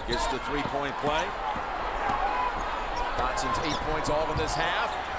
Gets the three-point play. Dotson's 8 points all in this half.